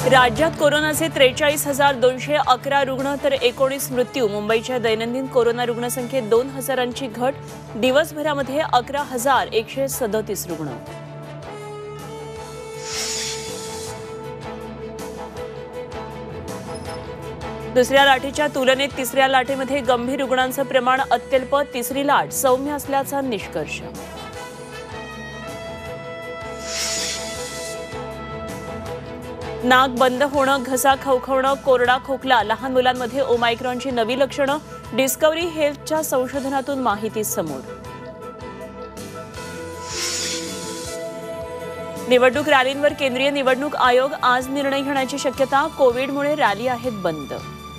राज्यात कोरोनाचे 43,211 रुग्ण तर 19 मृत्यू। मुंबईच्या दैनंदिन कोरोना रुग्णसंख्येत 2,000ची घट। दिवसभरामध्ये 11,137 रुग्ण। दुसऱ्या लाटेच्या तुलनेत तिसऱ्या लाटेमध्ये गंभीर रुग्णांचं प्रमाण अत्यल्प। तिसरी लाट सौम्य असल्याचा निष्कर्ष। नाक बंद होणं, घसा खवखवणं, कोरडा खोकला, लहान मुलांमध्ये ओमायक्रॉनची नवी लक्षणं। डिस्कव्हरी हेल्थच्या संशोधनातून माहिती समोर। निवडणूक रॅलींवर केंद्रीय निवडणूक आयोग आज निर्णय घेण्याची शक्यता। कोविडमुळे रॅली आहेत बंद।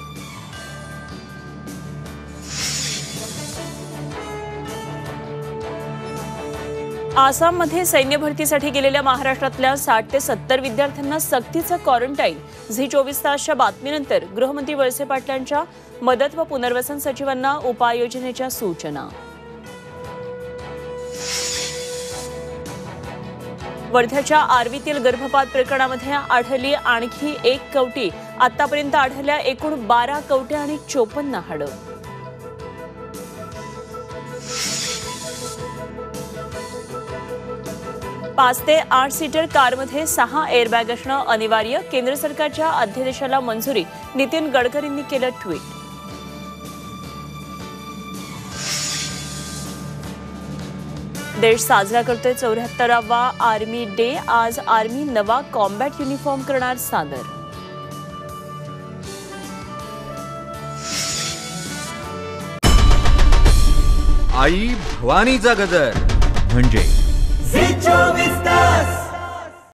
आसाममध्ये सैन्य भरतीसाठी गेलेल्या महाराष्ट्रातल्या 60 ते 70 विद्यार्थ्यांना सक्तीचं क्वारंटाईन। झी 24 तासच्या बातमीनंतर गृहमंत्री वळसे पाटलांच्या मदत व पुनर्वसन सचिवांना उपाययोजनेच्या सूचना। वर्ध्याच्या आर्वीतील गर्भपात प्रकरणामध्ये आढळली आणखी एक कवटी। आतापर्यंत आढळल्या एकूण 12 कवट्या आणि 54 हाडं। पाच ते 8 सीटर कारमध्ये 6 एअरबॅग असणं अनिवार्य। केंद्र सरकारच्या अध्यादेशाला मंजुरी। नितीन गडकरींनी केलं ट्विट। देश साजरा करतोय 74वा आर्मी डे। आज आर्मी नवा कॉम्बॅट युनिफॉर्म करणार सादर। आई भवानीचा गजर म्हणजे झी 24